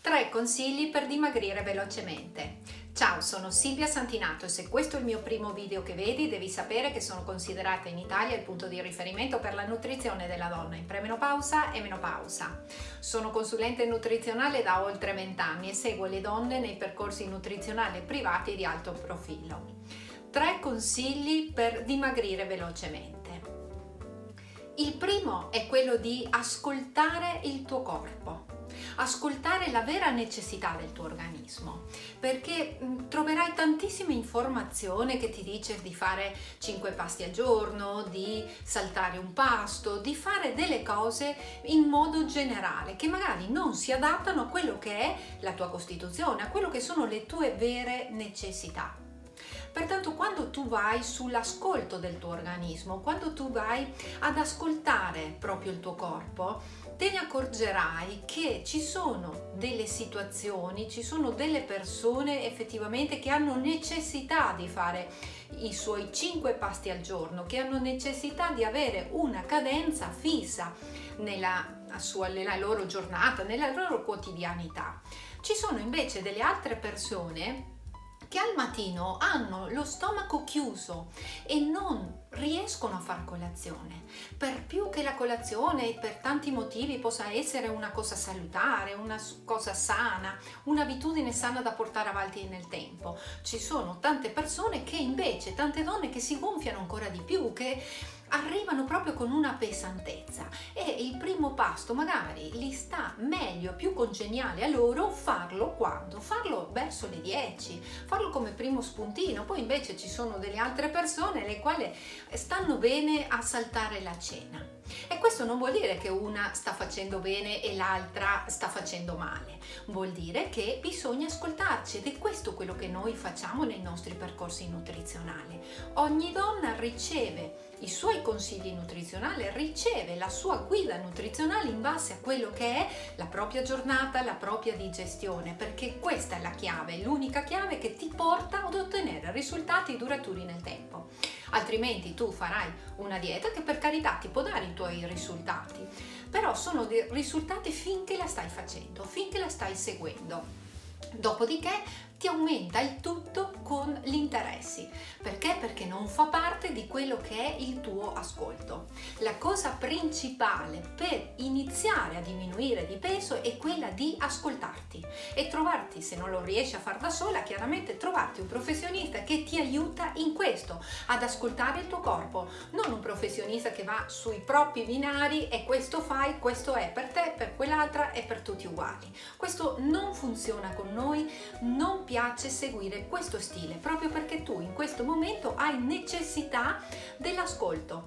3 consigli per dimagrire velocemente. Ciao, sono Silvia Santinato e se questo è il mio primo video che vedi, devi sapere che sono considerata in Italia il punto di riferimento per la nutrizione della donna in premenopausa e menopausa. Sono consulente nutrizionale da oltre 20 anni e seguo le donne nei percorsi nutrizionali privati di alto profilo. 3 consigli per dimagrire velocemente. Il primo è quello di ascoltare il tuo corpo. Ascoltare la vera necessità del tuo organismo, perché troverai tantissime informazioni che ti dice di fare 5 pasti al giorno, di saltare un pasto, di fare delle cose in modo generale che magari non si adattano a quello che è la tua costituzione, a quello che sono le tue vere necessità. Pertanto quando tu vai sull'ascolto del tuo organismo, quando tu vai ad ascoltare proprio il tuo corpo, te ne accorgerai che ci sono delle situazioni, ci sono delle persone effettivamente che hanno necessità di fare i suoi 5 pasti al giorno, che hanno necessità di avere una cadenza fissa nella loro giornata, nella loro quotidianità. Ci sono invece delle altre persone che al mattino hanno lo stomaco chiuso e non riescono a fare colazione, per più che la colazione per tanti motivi possa essere una cosa salutare, una cosa sana, un'abitudine sana da portare avanti nel tempo. Ci sono tante persone che invece, tante donne che si gonfiano ancora di più, che arrivano proprio con una pesantezza e il primo pasto magari gli sta meglio, più congeniale a loro farlo quando? Farlo verso le 10, farlo come primo spuntino. Poi invece ci sono delle altre persone le quali stanno bene a saltare la cena. E questo non vuol dire che una sta facendo bene e l'altra sta facendo male, vuol dire che bisogna ascoltarci ed è questo quello che noi facciamo nei nostri percorsi nutrizionali. Ogni donna riceve i suoi consigli nutrizionali, riceve la sua guida nutrizionale in base a quello che è la propria giornata, la propria digestione, perché questa è la chiave, l'unica chiave che ti porta ad ottenere risultati duraturi nel tempo. Altrimenti tu farai una dieta che per carità ti può dare i tuoi risultati, però sono dei risultati finché la stai facendo, finché la stai seguendo. Dopodiché ti aumenta il tutto con gli interessi. Perché? Perché non fa parte di quello che è il tuo ascolto. La cosa principale per iniziare a diminuire di peso è quella di ascoltarti e trovarti, se non lo riesci a fare da sola, chiaramente trovarti un professionista che ti aiuta in questo, ad ascoltare il tuo corpo, non un professionista che va sui propri binari e questo fai, questo è per te, per quell'altra e per tutti uguali. Questo non funziona con noi, non piace seguire questo stile, proprio perché tu in questo momento hai necessità dell'ascolto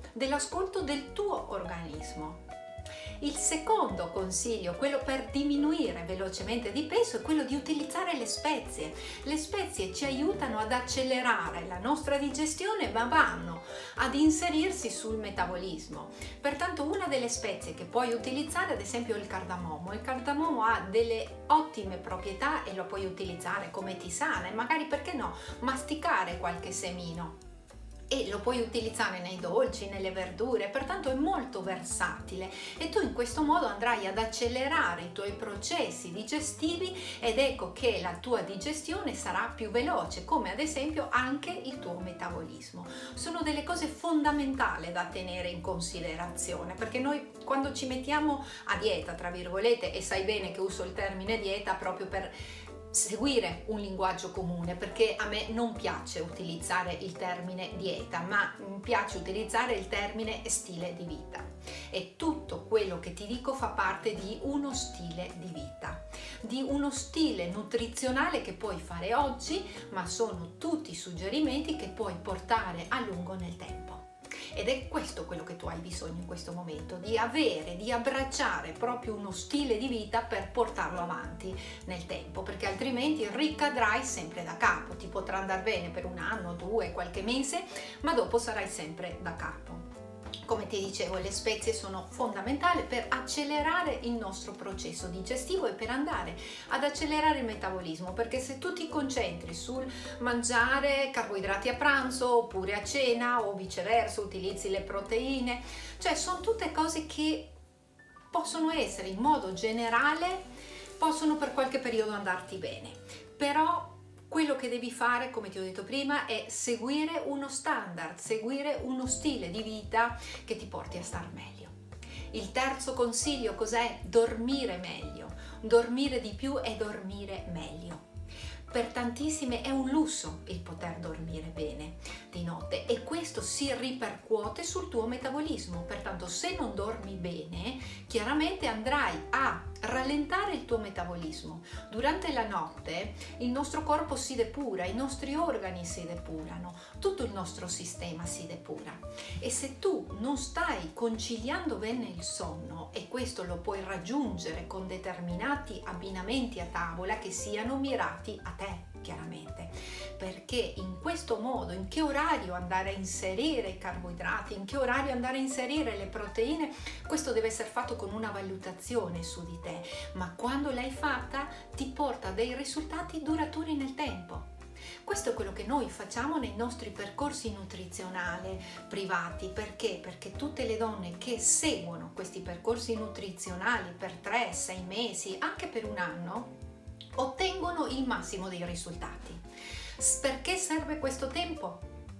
del tuo organismo. Il secondo consiglio, quello per diminuire velocemente di peso, è quello di utilizzare le spezie. Le spezie ci aiutano ad accelerare la nostra digestione, ma vanno ad inserirsi sul metabolismo. Pertanto una delle spezie che puoi utilizzare, ad esempio, è il cardamomo. Il cardamomo ha delle ottime proprietà e lo puoi utilizzare come tisana e magari, perché no, masticare qualche semino. E lo puoi utilizzare nei dolci, nelle verdure, pertanto è molto versatile e tu in questo modo andrai ad accelerare i tuoi processi digestivi ed ecco che la tua digestione sarà più veloce, come ad esempio anche il tuo metabolismo. Sono delle cose fondamentali da tenere in considerazione, perché noi quando ci mettiamo a dieta, tra virgolette, e sai bene che uso il termine dieta proprio per seguire un linguaggio comune, perché a me non piace utilizzare il termine dieta, ma mi piace utilizzare il termine stile di vita. E tutto quello che ti dico fa parte di uno stile di vita, di uno stile nutrizionale che puoi fare oggi, ma sono tutti suggerimenti che puoi portare a lungo nel tempo. Ed è questo quello che tu hai bisogno in questo momento, di avere, di abbracciare proprio uno stile di vita per portarlo avanti nel tempo, perché altrimenti ricadrai sempre da capo. Ti potrà andare bene per 1 anno, 2, qualche mese, ma dopo sarai sempre da capo. Come ti dicevo, le spezie sono fondamentali per accelerare il nostro processo digestivo e per andare ad accelerare il metabolismo, perché se tu ti concentri sul mangiare carboidrati a pranzo oppure a cena o viceversa, utilizzi le proteine, cioè sono tutte cose che possono essere in modo generale possono per qualche periodo andarti bene, però quello che devi fare, come ti ho detto prima, è seguire uno standard, seguire uno stile di vita che ti porti a star meglio. Il terzo consiglio cos'è? Dormire meglio. Dormire di più e dormire meglio. Per tantissime è un lusso il poter dormire bene di notte e questo si ripercuote sul tuo metabolismo. Pertanto se non dormi bene, chiaramente andrai a rallentare il tuo metabolismo. Durante la notte il nostro corpo si depura, i nostri organi si depurano, tutto il nostro sistema si depura. E se tu non stai conciliando bene il sonno, e questo lo puoi raggiungere con determinati abbinamenti a tavola che siano mirati a te, chiaramente, perché in questo modo, in che orario andare a inserire i carboidrati, in che orario andare a inserire le proteine, questo deve essere fatto con una valutazione su di te, ma quando l'hai fatta ti porta a dei risultati duraturi nel tempo. Questo è quello che noi facciamo nei nostri percorsi nutrizionali privati. Perché? Perché tutte le donne che seguono questi percorsi nutrizionali per 3-6 mesi, anche per un anno, ottengono il massimo dei risultati. Perché serve questo tempo?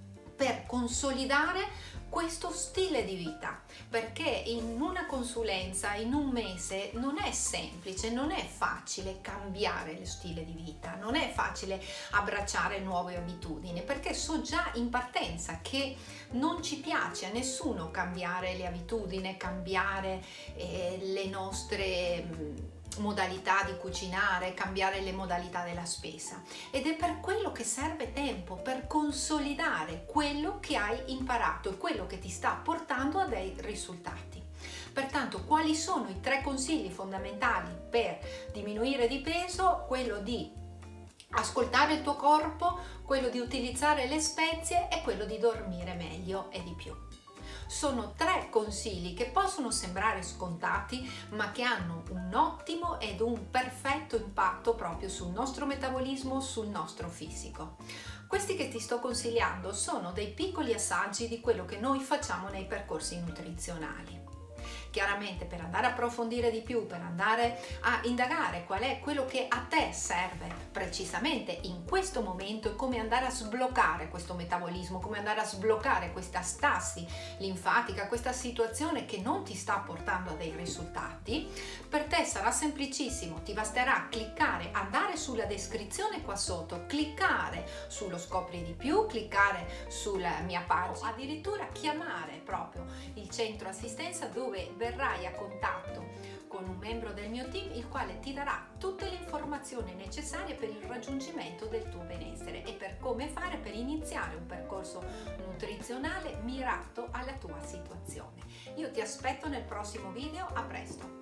Per consolidare questo stile di vita, perché in una consulenza, in un mese, non è semplice, non è facile cambiare lo stile di vita, non è facile abbracciare nuove abitudini, perché so già in partenza che non ci piace a nessuno cambiare le abitudini, cambiare le nostre modalità di cucinare, cambiare le modalità della spesa, ed è per quello che serve tempo, per consolidare quello che hai imparato e quello che ti sta portando a dei risultati. Pertanto, quali sono i 3 consigli fondamentali per diminuire di peso? Quello di ascoltare il tuo corpo, quello di utilizzare le spezie e quello di dormire meglio e di più. Sono 3 consigli che possono sembrare scontati, ma che hanno un ottimo ed un perfetto impatto proprio sul nostro metabolismo, sul nostro fisico. Questi che ti sto consigliando sono dei piccoli assaggi di quello che noi facciamo nei percorsi nutrizionali. Chiaramente, per andare a approfondire di più, per andare a indagare qual è quello che a te serve precisamente in questo momento e come andare a sbloccare questo metabolismo, come andare a sbloccare questa stasi linfatica, questa situazione che non ti sta portando a dei risultati, per te sarà semplicissimo. Ti basterà cliccare, andare sulla descrizione qua sotto, cliccare sullo scopri di più, cliccare sulla mia pagina, o addirittura chiamare proprio il centro assistenza, dove verrai a contatto con un membro del mio team, il quale ti darà tutte le informazioni necessarie per il raggiungimento del tuo benessere e per come fare per iniziare un percorso nutrizionale mirato alla tua situazione. Io ti aspetto nel prossimo video, a presto!